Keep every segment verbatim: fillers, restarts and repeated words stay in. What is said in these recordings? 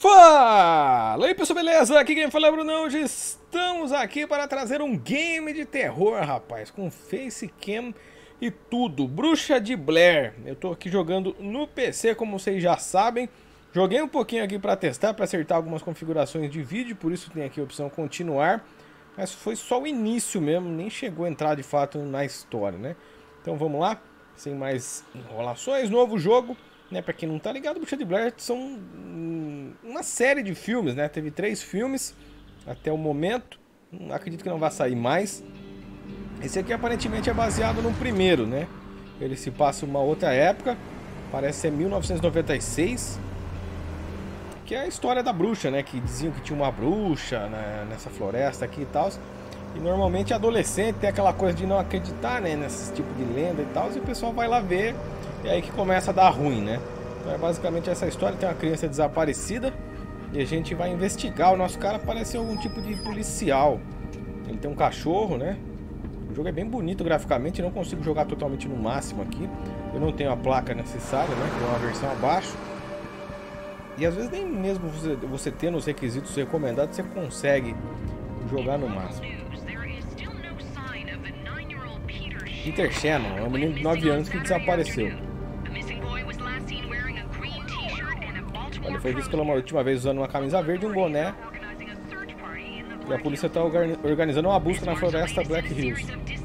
Fala aí pessoal, beleza? Aqui quem fala é o Bruno. Hoje estamos aqui para trazer um game de terror, rapaz, com facecam e tudo, Bruxa de Blair. Eu tô aqui jogando no P C, como vocês já sabem. Joguei um pouquinho aqui para testar, para acertar algumas configurações de vídeo, por isso tem aqui a opção continuar. Mas foi só o início mesmo, nem chegou a entrar de fato na história, né? Então vamos lá, sem mais enrolações, novo jogo. Né, pra quem não tá ligado, Bruxa de Blair são uma série de filmes, né? Teve três filmes até o momento. Acredito que não vai sair mais. Esse aqui aparentemente é baseado no primeiro, né? Ele se passa em uma outra época. Parece ser mil novecentos e noventa e seis. Que é a história da bruxa, né? Que diziam que tinha uma bruxa, né, nessa floresta aqui e tal. E normalmente adolescente tem aquela coisa de não acreditar, né, nesse tipo de lenda e tal. E o pessoal vai lá ver. E aí que começa a dar ruim, né? Então é basicamente essa história. Tem uma criança desaparecida e a gente vai investigar. O nosso cara parece algum tipo de policial. Ele tem um cachorro, né? O jogo é bem bonito graficamente. Não consigo jogar totalmente no máximo aqui. Eu não tenho a placa necessária, né? Tem uma versão abaixo. E às vezes nem mesmo você, você tendo os requisitos recomendados, você consegue jogar no máximo. Peter Shannon é um menino de nove anos que desapareceu. Ele foi visto pela última vez usando uma camisa verde e um boné. E a polícia está organizando uma busca na floresta Black Hills.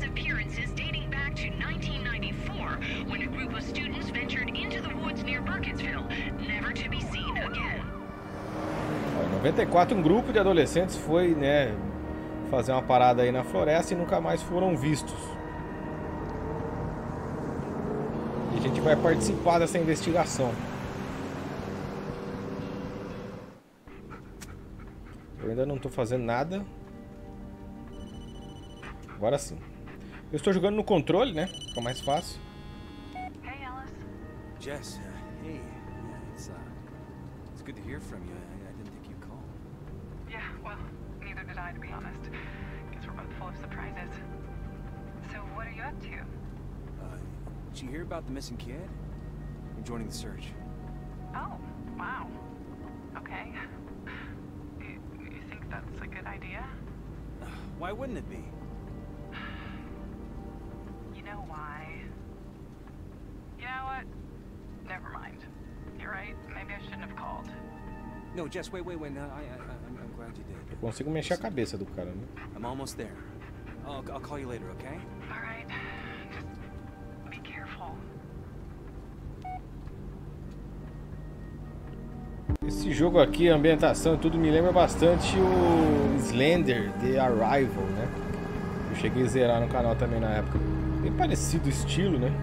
Em noventa e quatro, um grupo de adolescentes foi, né, fazer uma parada aí na floresta e nunca mais foram vistos. E a gente vai participar dessa investigação. Eu ainda não estou fazendo nada. Agora sim. Eu estou jogando no controle, né? Fica mais fácil. Hey, Alice. Jess, uh, hey. Yeah, it's uh, it's good to hear from you. I, I didn't think you'd call. Yeah, well, neither did I, to be honest. Guess we're both full of surprises. So, what are you up to? Uh, did you hear about the missing kid? I'm joining the search. Oh, wow. Okay. You, you think that's a good idea? Uh, why wouldn't it be? You know why? You know what? Never mind. You're right. Maybe I shouldn't have called. No, Jess, wait, wait, wait. No, I, I, I'm, I'm glad you did. Eu consigo mexer a cabeça do cara, né? I'm almost there. I'll, I'll call you later, okay? All right. Just be careful. Esse jogo aqui, a ambientação e tudo me lembra bastante o Slender The Arrival, né? Eu cheguei a zerar no canal também na época. Bem parecido o estilo, né?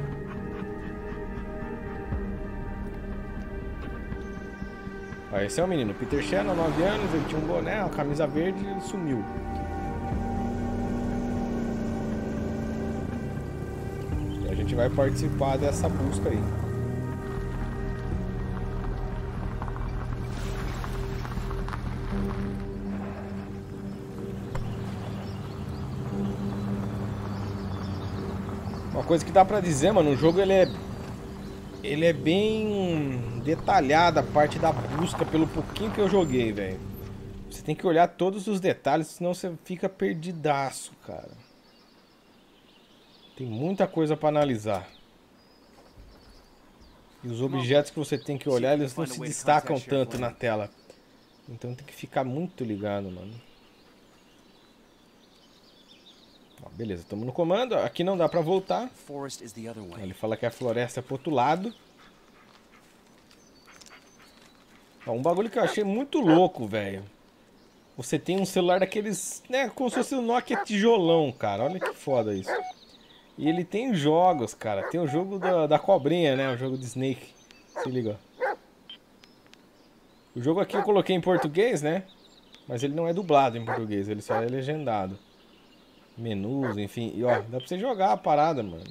Ah, esse é o menino, Peter Shannon, nove anos, ele tinha um boné, uma camisa verde e ele sumiu. E a gente vai participar dessa busca aí. Uma coisa que dá pra dizer, mano, o jogo ele é ele é bem detalhado, a parte da busca, pelo pouquinho que eu joguei, velho. Você tem que olhar todos os detalhes, senão você fica perdidaço, cara. Tem muita coisa pra analisar. E os objetos que você tem que olhar, eles não se destacam tanto na tela. Então tem que ficar muito ligado, mano. Ó, beleza, estamos no comando. Aqui não dá pra voltar. Ele fala que a floresta é pro outro lado. Ó, um bagulho que eu achei muito louco, velho. Você tem um celular daqueles, né, como se fosse um Nokia tijolão, cara. Olha que foda isso. E ele tem jogos, cara. Tem o jogo da, da cobrinha, né? O jogo de Snake. Se liga. O jogo aqui eu coloquei em português, né? Mas ele não é dublado em português. Ele só é legendado. Menus, enfim. E ó, dá pra você jogar a parada, mano.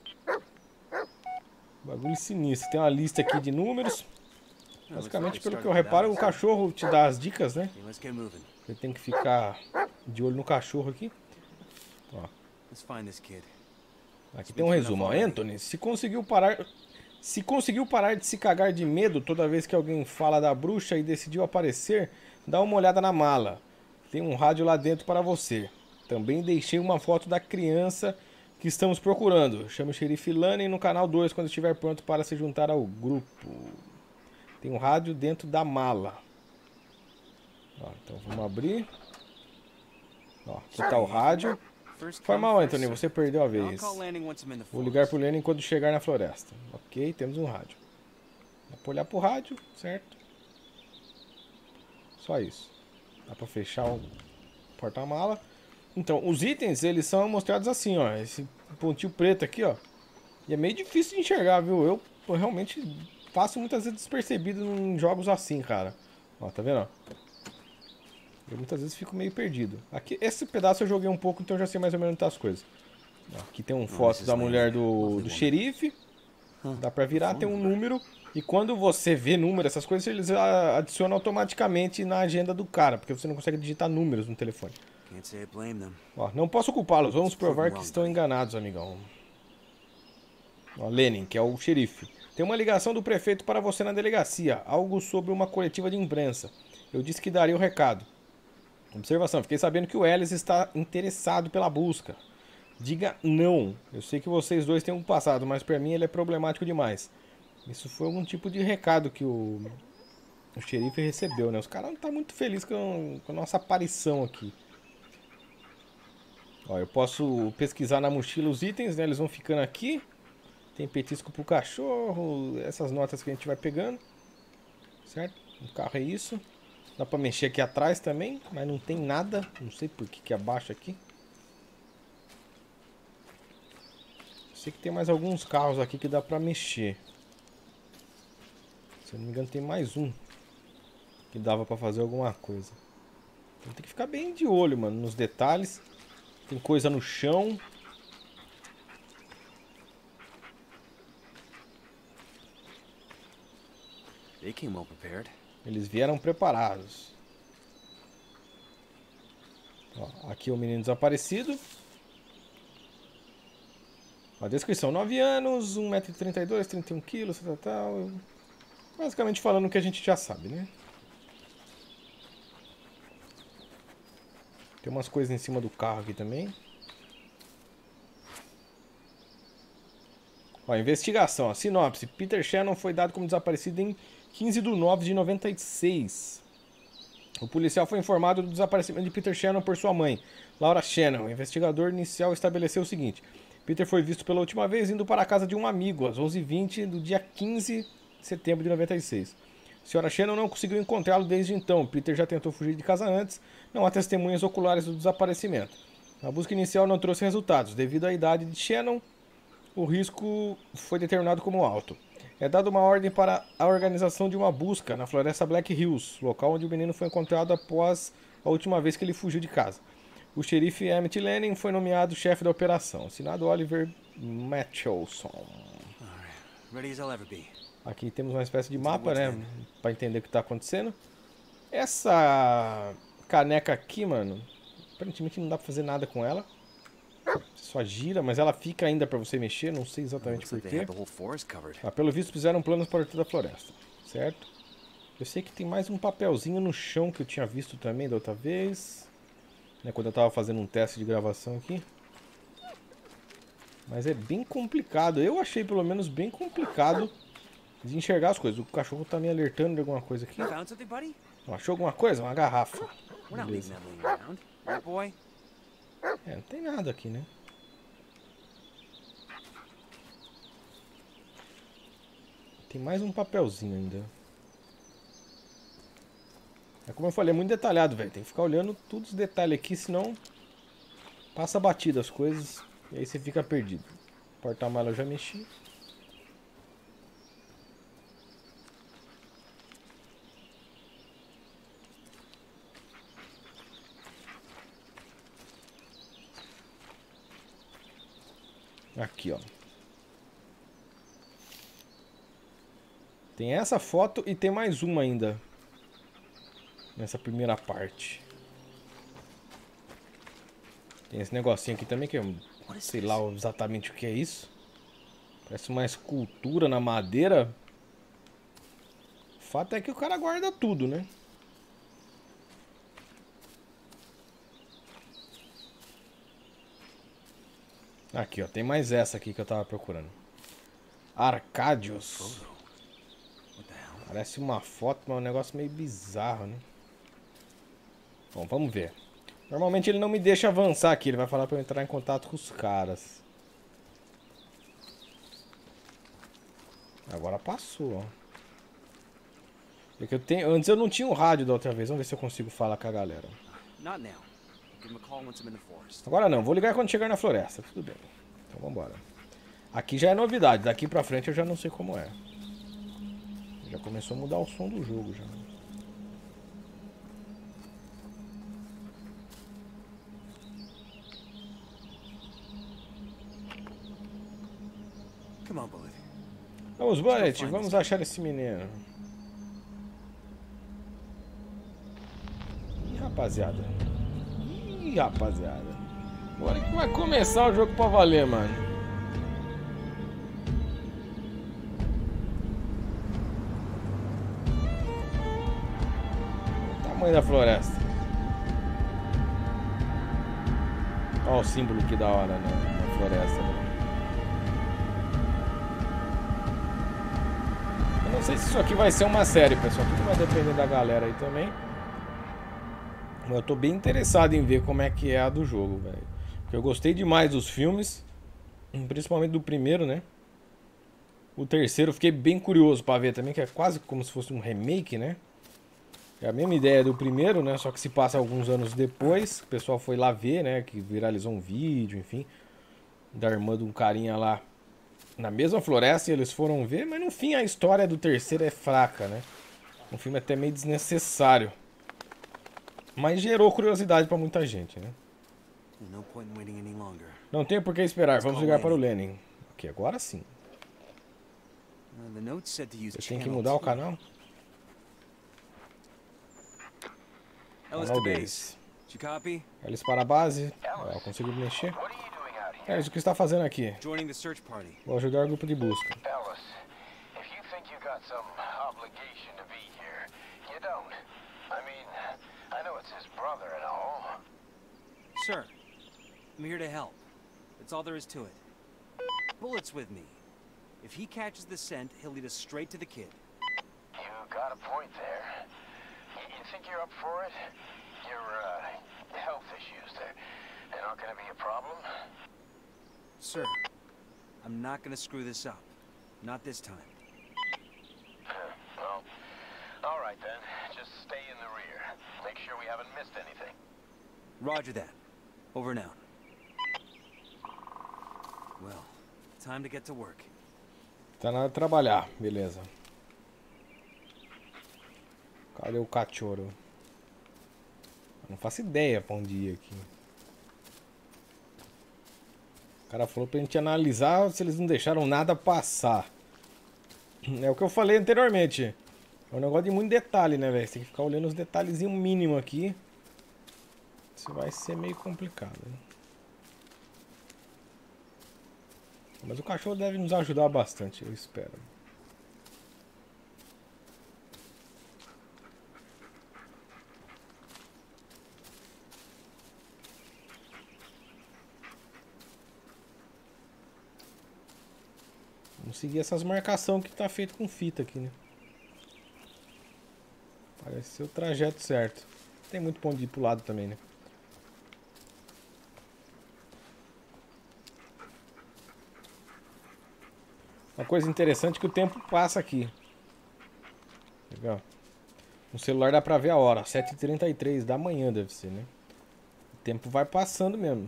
Bagulho sinistro. Tem uma lista aqui de números. Basicamente, pelo que eu reparo, o cachorro te dá as dicas, né? Você tem que ficar de olho no cachorro aqui. Ó. Aqui tem um resumo. Ó, Anthony, se conseguiu parar Se conseguiu parar de se cagar de medo toda vez que alguém fala da bruxa e decidiu aparecer, dá uma olhada na mala. Tem um rádio lá dentro para você. Também deixei uma foto da criança que estamos procurando. Chame o xerife Lanning no canal dois quando estiver pronto para se juntar ao grupo. Tem um rádio dentro da mala. Ó, então vamos abrir. Ó, aqui tá o rádio. Foi mal, Anthony, você perdeu a vez. Vou ligar pro Lanning quando chegar na floresta. Ok, temos um rádio. Dá pra olhar pro rádio, certo? Só isso. Dá pra fechar o porta-mala. Então, os itens, eles são mostrados assim, ó. Esse pontinho preto aqui, ó. E é meio difícil de enxergar, viu? Eu, eu realmente passo muitas vezes despercebido em jogos assim, cara. Ó, tá vendo, ó? Eu muitas vezes fico meio perdido. Aqui, esse pedaço eu joguei um pouco, então eu já sei mais ou menos das coisas. Aqui tem um foto da mulher do, do xerife. Dá pra virar, tem um número. E quando você vê número, essas coisas, eles adicionam automaticamente na agenda do cara. Porque você não consegue digitar números no telefone. Ó, não posso culpá-los, vamos provar que estão enganados, amigão. Ó, Lanning, que é o xerife. Tem uma ligação do prefeito para você na delegacia. Algo sobre uma coletiva de imprensa. Eu disse que daria o recado. Observação, fiquei sabendo que o Ellis está interessado pela busca. Diga não. Eu sei que vocês dois têm um passado, mas para mim ele é problemático demais. Isso foi algum tipo de recado que o, o xerife recebeu, né? Os caras não estão muito felizes com, com a nossa aparição aqui. Ó, eu posso pesquisar na mochila os itens, né? Eles vão ficando aqui. Tem petisco pro cachorro, essas notas que a gente vai pegando. Certo? O carro é isso. Dá pra mexer aqui atrás também, mas não tem nada. Não sei por que que abaixa aqui. Sei que tem mais alguns carros aqui que dá pra mexer. Se eu não me engano tem mais um que dava pra fazer alguma coisa. Então tem que ficar bem de olho, mano, nos detalhes. Tem coisa no chão. They came well prepared. Eles vieram preparados. Ó, aqui é o menino desaparecido. A descrição: nove anos, um metro e trinta e dois, trinta e um quilos, tal, tal. Basicamente falando o que a gente já sabe, né? Tem umas coisas em cima do carro aqui também. Ó, investigação, a sinopse. Peter Shannon foi dado como desaparecido em quinze de nove de noventa e seis. O policial foi informado do desaparecimento de Peter Shannon por sua mãe, Laura Shannon. O investigador inicial estabeleceu o seguinte: Peter foi visto pela última vez indo para a casa de um amigo às onze e vinte do dia quinze de setembro de noventa e seis. A senhora Shannon não conseguiu encontrá-lo desde então. Peter já tentou fugir de casa antes. Não há testemunhas oculares do desaparecimento. A busca inicial não trouxe resultados. Devido à idade de Shannon, o risco foi determinado como alto. É dada uma ordem para a organização de uma busca na floresta Black Hills, local onde o menino foi encontrado após a última vez que ele fugiu de casa. O xerife Emmett Lanning foi nomeado chefe da operação. Assinado Oliver Matthewson. Ready as I'll ever be. Aqui temos uma espécie de mapa, né? Para entender o que está acontecendo. Essa caneca aqui, mano, aparentemente não dá para fazer nada com ela. Só gira, mas ela fica ainda para você mexer, não sei exatamente porquê. Ah, pelo visto fizeram planos para toda a floresta, certo? Eu sei que tem mais um papelzinho no chão que eu tinha visto também da outra vez, né, quando eu tava fazendo um teste de gravação aqui. Mas é bem complicado, eu achei pelo menos bem complicado de enxergar as coisas. O cachorro tá me alertando de alguma coisa aqui. Achou alguma coisa? Uma garrafa. Beleza. É, não tem nada aqui, né? Tem mais um papelzinho ainda. É como eu falei, é muito detalhado, velho. Tem que ficar olhando todos os detalhes aqui, senão passa batida as coisas e aí você fica perdido. Porta-mala eu já mexi. Aqui, ó. Tem essa foto e tem mais uma ainda. Nessa primeira parte. Tem esse negocinho aqui também que eu sei lá exatamente o que é isso. Parece uma escultura na madeira. O fato é que o cara guarda tudo, né? Aqui, ó. Tem mais essa aqui que eu tava procurando. Arcadius. Parece uma foto, mas é um negócio meio bizarro, né? Bom, vamos ver. Normalmente ele não me deixa avançar aqui. Ele vai falar pra eu entrar em contato com os caras. Agora passou, ó. É que eu tenho... Antes eu não tinha o rádio da outra vez. Vamos ver se eu consigo falar com a galera. Agora não. Vou ligar quando chegar na floresta. Tudo bem. Então vambora. Aqui já é novidade. Daqui pra frente eu já não sei como é. Já começou a mudar o som do jogo já. Come on, Bullet. Vamos, Bullet, vamos achar esse menino. Ih, rapaziada. Ih, rapaziada. Agora que vai começar o jogo pra valer, mano. O tamanho da floresta. Olha o símbolo que da hora, né? Na floresta, né? Não sei se isso aqui vai ser uma série, pessoal. Tudo vai depender da galera aí também. Mas eu tô bem interessado em ver como é que é a do jogo, velho. Porque eu gostei demais dos filmes. Principalmente do primeiro, né? O terceiro eu fiquei bem curioso pra ver também. Que é quase como se fosse um remake, né? É a mesma ideia do primeiro, né? Só que se passa alguns anos depois. O pessoal foi lá ver, né? Que viralizou um vídeo, enfim. Da irmã de um carinha lá. Na mesma floresta, e eles foram ver, mas no fim a história do terceiro é fraca, né? Um filme até meio desnecessário. Mas gerou curiosidade pra muita gente, né? Não tem por que esperar, vamos ligar para o Lenin. Ok, agora sim. Eu tenho que mudar o canal? Canal dois. Eles para a base. Ah, eu consigo mexer. É isso que está fazendo aqui. Vou ajudar o grupo de busca. Sir, I'm here to help. That's all there is to it. Bullet's with me. If he catches the scent, he'll lead us straight to the kid. You got a point there. You think you're up for it? Your uh, health issues, they're, they're not going to be a problem? Sir, I'm not gonna screw this up. Not this time. Well, all right then. Just stay in the rear. Make sure we haven't missed anything. Roger that. Over now. Well, time to get to work. Tá na hora de trabalhar, beleza. Cadê o cachorro? Não faço ideia pra onde ir aqui. O cara falou pra gente analisar se eles não deixaram nada passar. É o que eu falei anteriormente. É um negócio de muito detalhe, né, velho? Você tem que ficar olhando os detalhezinhos mínimos aqui. Isso vai ser meio complicado, né? Mas o cachorro deve nos ajudar bastante, eu espero. Vamos seguir essas marcações que tá feito com fita aqui, né? Parece ser o trajeto certo. Tem muito ponto de ir pro lado também, né? Uma coisa interessante é que o tempo passa aqui. Legal. No celular dá pra ver a hora. sete e trinta e três da manhã deve ser, né? O tempo vai passando mesmo.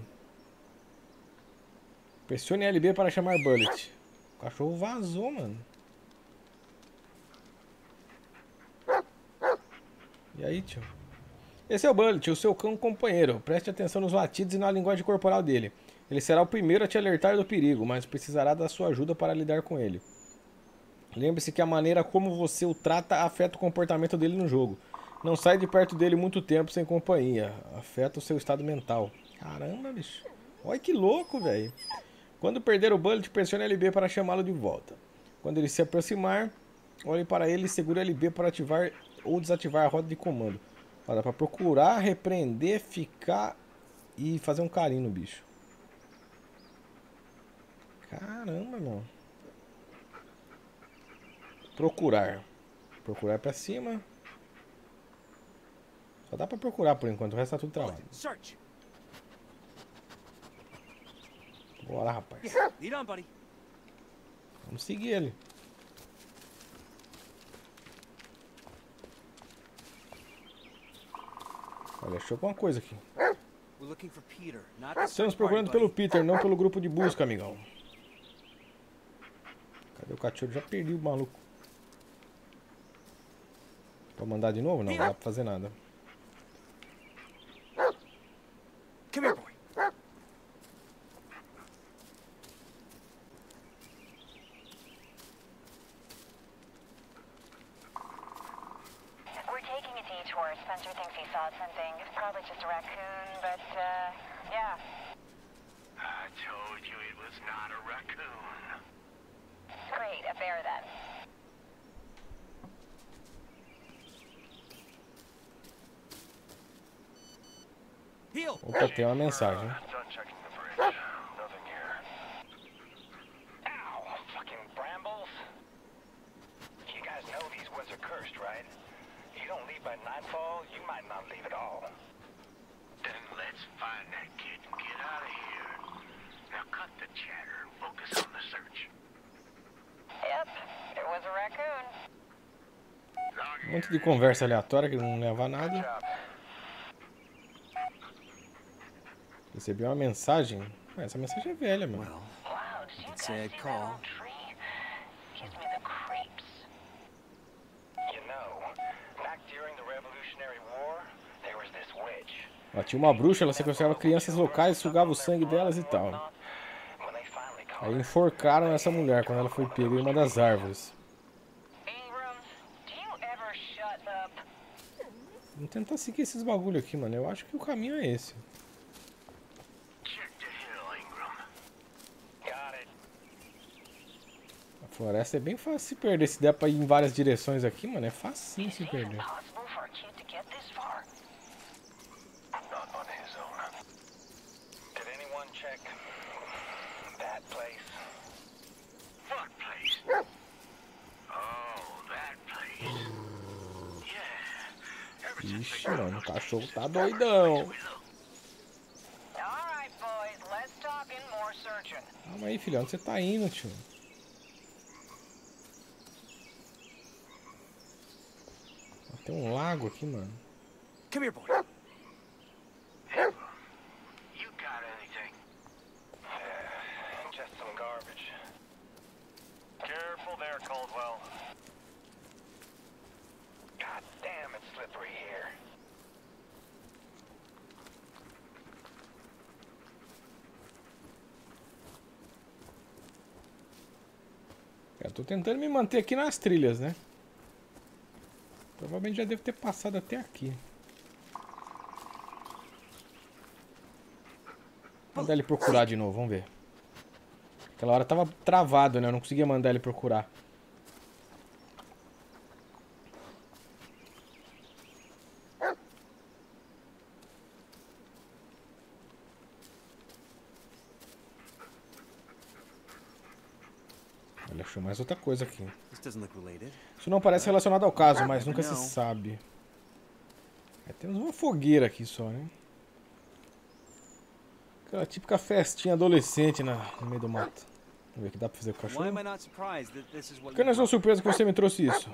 Pressione L B para chamar Bullet. O cachorro vazou, mano. E aí, tio? Esse é o Bullet, o seu cão companheiro. Preste atenção nos latidos e na linguagem corporal dele. Ele será o primeiro a te alertar do perigo, mas precisará da sua ajuda para lidar com ele. Lembre-se que a maneira como você o trata afeta o comportamento dele no jogo. Não sai de perto dele muito tempo sem companhia. Afeta o seu estado mental. Caramba, bicho. Olha que louco, velho. Quando perder o Bullet, pressione L B para chamá-lo de volta. Quando ele se aproximar, olhe para ele e segure L B para ativar ou desativar a roda de comando. Ó, dá pra procurar, repreender, ficar e fazer um carinho no bicho. Caramba, mano. Procurar. Procurar pra cima. Só dá pra procurar por enquanto, o resto tá tudo travado. Search. Bora, rapaz. Lead on, buddy. Vamos seguir ele. Olha, achou alguma coisa aqui. We're looking for Peter, not the Estamos search procurando party, pelo buddy. Peter, não pelo grupo de busca, amigão. Cadê o cachorro? Já perdi o maluco. Pra mandar de novo? Não, não dá pra fazer nada. Come here, boy. We're taking a detour. Spencer thinks he saw something. It's probably just a raccoon, but, uh, yeah. I told you it was not a raccoon. Great, a bear then. Heal. Opa, tem uma mensagem. Done checking the bridge. Nothing here. Ow! Fucking brambles! You guys know these woods are cursed, right? You don't leave by nightfall, you might not leave at all. Then let's find that kid and get out of here. Now cut the chatter and focus on the search. Yep, it was a raccoon. Um monte de conversa aleatória que não leva a nada. Job. Recebi uma mensagem. Ah, essa mensagem é velha, mano. Well, Wow, did you I'd guys say I'd see that call. old tree? Gives me the creeps. You know, back during the Revolutionary War, there was this witch. Ó, tinha uma bruxa, ela sequestrava crianças locais, sugava o sangue delas e tal. When they finally caught Aí her, enforcaram essa mulher quando ela foi pega em uma das árvores. Ingram, do you ever shut up? Vamos tentar seguir esses bagulho aqui, mano. Eu acho que o caminho é esse. check the hill, Ingram. Got it. A floresta é bem fácil se perder. Se der pra ir em várias direções aqui, mano, é facinho se perder. Impossible for a kid to get this far. Not on his own. Did anyone check that place? What place? Oh, that place. Yeah. Ever since Ixi, they mano, o cachorro tá doidão. All right, boys, less talking, more searching. Calma aí, filhão. Onde você tá indo, tio? Ó, tem um lago aqui, mano. come here, boy. You got anything? Just some garbage. Careful there, Caldwell. God damn, it's slippery here. Eu tô tentando me manter aqui nas trilhas, né? Provavelmente já devo ter passado até aqui. Vou mandar ele procurar de novo, vamos ver. Aquela hora tava travado, né? Eu não conseguia mandar ele procurar. Olha, achou mais outra coisa aqui. This doesn't look related. Isso não parece relacionado ao caso, mas nunca se sabe. É, temos uma fogueira aqui só, né? Aquela típica festinha adolescente na, no meio do mato. Vamos ver o que dá pra fazer com o Why am I cachorro. not surprised that this is what Por que eu não you estou surpreso que você me trouxe isso?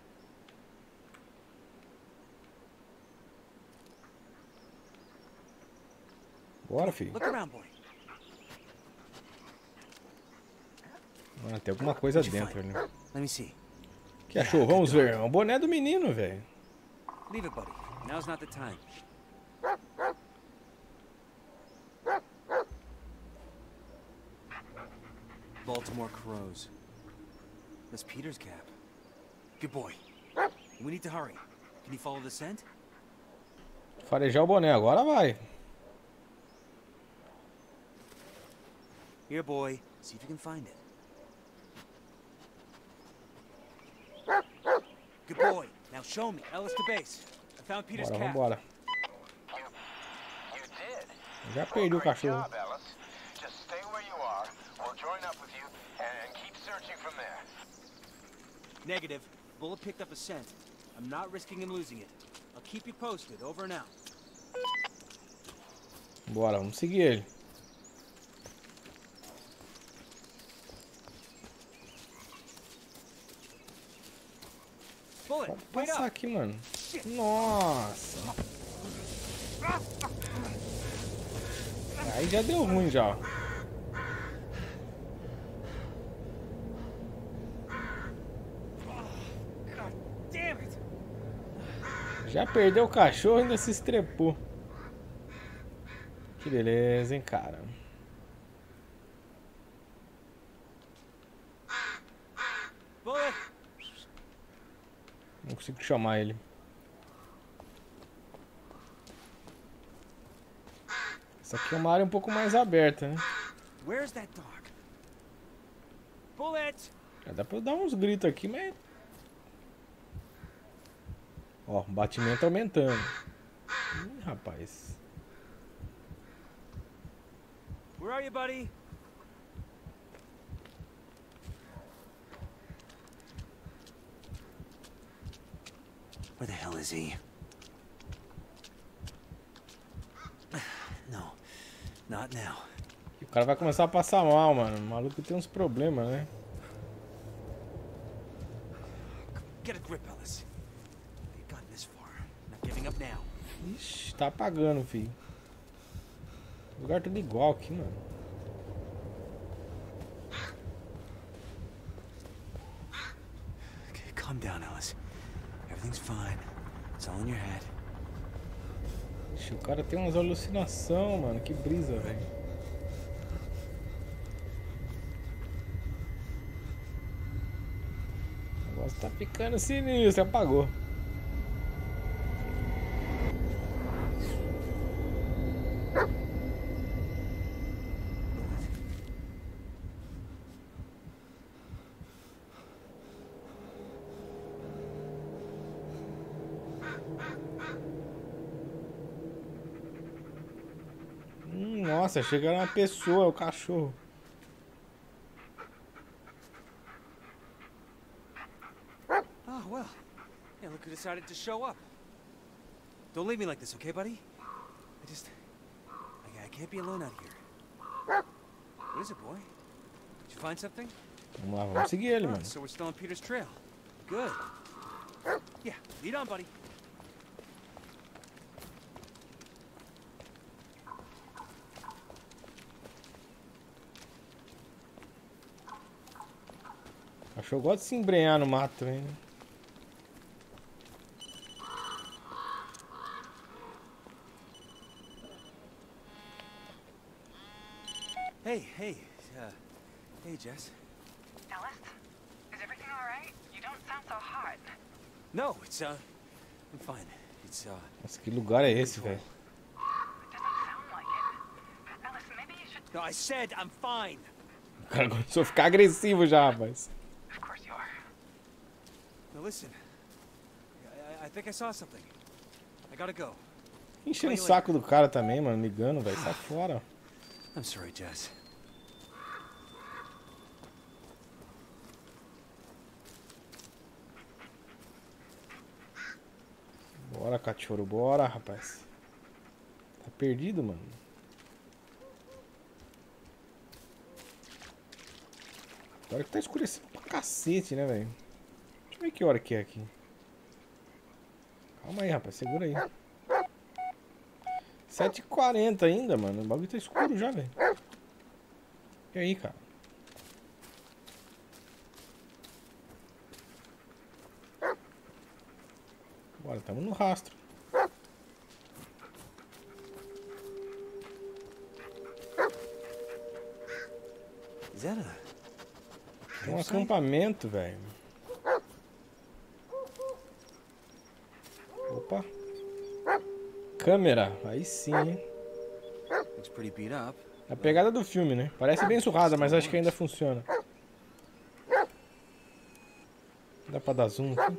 Bora, filho. Look around, boy. Ah, tem alguma coisa dentro, né? Let me see. O que achou? Vamos ver. É um boné do menino, velho. Leave it, buddy. Now's not the time. Baltimore Crows. That's Peter's cap. Good boy. We need to hurry. Can you follow the scent? Farejar o boné, agora vai. Here, boy. See if you can find it. Good boy. Now show me. Ellis to base. I found Peter's Bora, cap. vambora. You, you did. Já perdi o Great cachorro. job, Ellis. Just stay where you are. We'll join up with you and keep searching from there. Negative. Bullet picked up a scent. I'm not risking him losing it. I'll keep you posted. Over and out. Bora, vamos seguir ele. Bullet, Pode wait passar up. aqui, mano. Nossa. Aí já deu ruim já. God damn it. Já perdeu o cachorro e ainda se estrepou. Que beleza, hein, cara. Bullet. Não consigo chamar ele. Essa aqui é uma área um pouco mais aberta, né? Where's that dog? Bullet. Já dá pra eu dar uns gritos aqui, mas... Ó, o batimento aumentando. Ih, rapaz. Where are you, buddy? Where the hell is he? No, not now. O cara vai começar a passar mal, mano. O maluco tem uns problemas, né? Get a grip, Ellis. You've gotten this far. Not giving up now. Ixi, tá apagando, filho. O lugar tudo igual aqui, mano. Okay, calm down, Ellis. Everything's fine. It's all in your head. Ixi, o cara tem umas alucinações, mano. Que brisa, velho. O negócio tá ficando sinistro. Apagou. Hum, nossa, chegaram uma pessoa, o cachorro. Oh, well. Yeah, look who decided to show up. Don't leave me like this, okay, buddy? I just... I, I can't be alone out here. What is it, boy? Did you find something? Vamos lá, vamos seguir ele, Oh, mano. so we're still on Peter's trail. Good. Yeah, lead on, buddy. O cachorro gosta de se embrenhar no mato também, né? Hey, hey, uh, hey, Jess. Ellis? Is everything alright? You don't sound so hot. No, it's, uh, I'm fine. It's, uh, Nossa, que lugar é esse, velho? It doesn't sound like it. Ellis, maybe you should... no, I said I'm fine. O cara começou a ficar agressivo já, rapaz. Of course you are. Now listen, I, I, I think I saw something. I gotta go. Enchendo o saco do cara também, mano. Ligando, velho. Sai fora. I'm sorry, Jess. Bora, cachorro. Bora, rapaz. Tá perdido, mano. Agora que tá escurecendo pra cacete, né, velho? Deixa eu ver que hora que é aqui. Calma aí, rapaz. Segura aí. sete e quarenta ainda, mano. O bagulho tá escuro já, velho. E aí, cara? Bora, tamo no rastro. Is that a Tem um campsite? acampamento, velho. Opa. Câmera. Aí sim, hein? Looks pretty beat up. A pegada do filme, né? Parece bem surrada, mas acho que ainda funciona. Dá pra dar zoom aqui?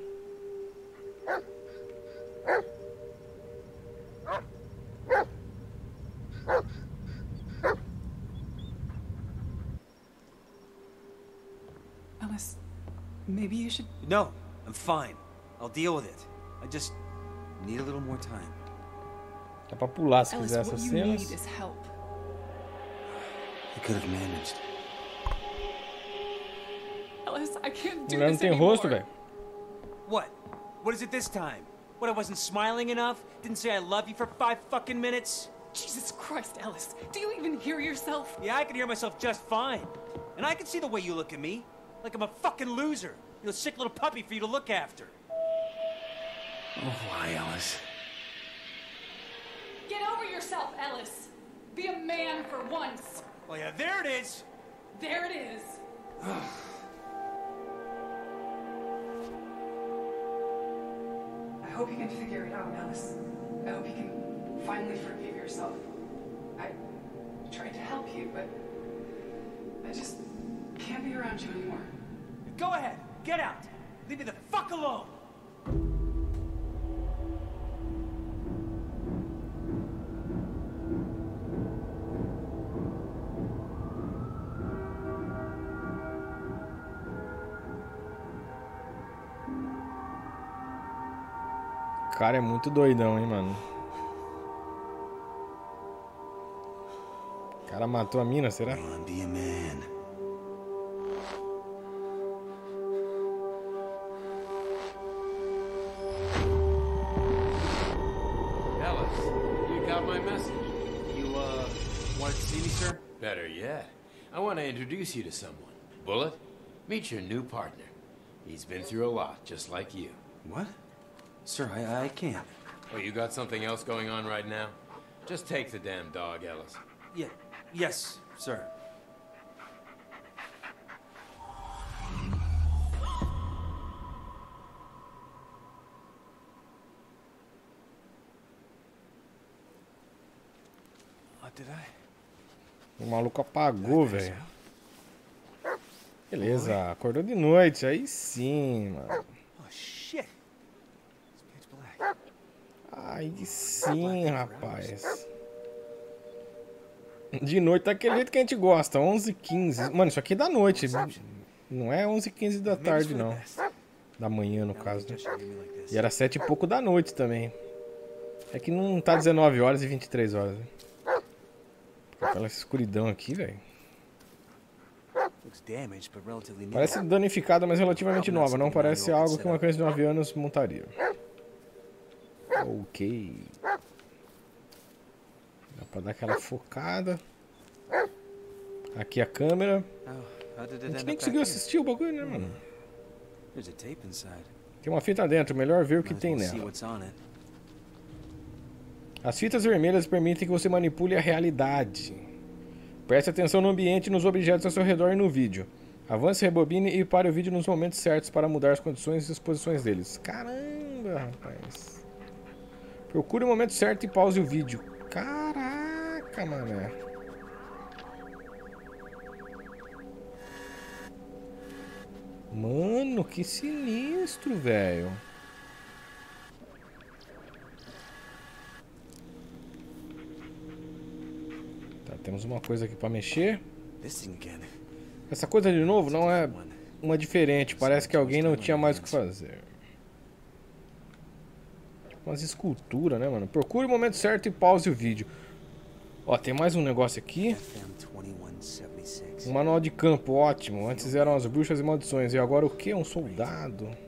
Alice, maybe you should... No, I'm fine. I'll deal with it. I just need a little more time. Dá pra pular se Alice, quiser what essas you cenas. need is help. I could have managed. Alice, I can't do Mulher não this tem anymore. rosto, velho. What? What is it this time? What, I wasn't smiling enough? Didn't say I love you for five fucking minutes? Jesus Christ, Alice. Do you even hear yourself? Yeah, I can hear myself just fine. And I can see the way you look at me. Like I'm a fucking loser. You know, sick little puppy for you to look after. Oh, why, Alice? Get over yourself, Alice. Be a man for once. Oh, yeah, there it is. There it is. I hope you can figure it out, Alice. I hope you can finally forgive yourself. I tried to help you, but I just can't be around you anymore. Go ahead. Get out. Leave me the fuck alone. O cara é muito doidão, hein, mano. O cara matou a mina, será? Come on, be a man. Alice, you got my message. You, uh, wanted to see me, sir? Better yet, I want to introduce you to someone. Bullet, meet your new partner. He's been through a lot, just like you. What? Sir, I, I can't. Oh, you got something else going on right now? Just take the damn dog, Ellis. Yeah, yes, sir. What did I? O maluco apagou, velho. Beleza, acordou de noite, aí sim, mano. Oh, shit. It's pitch black. Aí sim, rapaz. De noite tá aquele jeito que a gente gosta, onze e quinze. Mano, isso aqui é da noite. Não é onze e quinze da tarde, não. Da manhã, no caso, né? E era sete e pouco da noite também. É que não tá dezenove horas e vinte e três horas, né? Aquela escuridão aqui, velho. Parece danificada, mas relativamente nova. Não parece algo que uma criança de nove anos montaria. Ok. Dá pra dar aquela focada. Aqui a câmera. A gente nem conseguiu assistir o bagulho, né, mano? Tem uma fita dentro, melhor ver o que tem nela. As fitas vermelhas permitem que você manipule a realidade. Preste atenção no ambiente e nos objetos ao seu redor e no vídeo. Avance, rebobine e pare o vídeo nos momentos certos para mudar as condições e as posições deles. Caramba, rapaz. Procure o momento certo e pause o vídeo. Caraca, mané. Mano, que sinistro, velho. Tá, temos uma coisa aqui pra mexer. Essa coisa de novo não é uma diferente. Parece que alguém não tinha mais o que fazer. Tipo umas esculturas, né, mano? Procure o momento certo e pause o vídeo. Ó, tem mais um negócio aqui. Um manual de campo, ótimo. Antes eram as bruxas e maldições. E agora o que? Um soldado.